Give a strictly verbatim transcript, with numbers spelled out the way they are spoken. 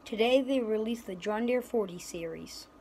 Today they released the John Deere forty series.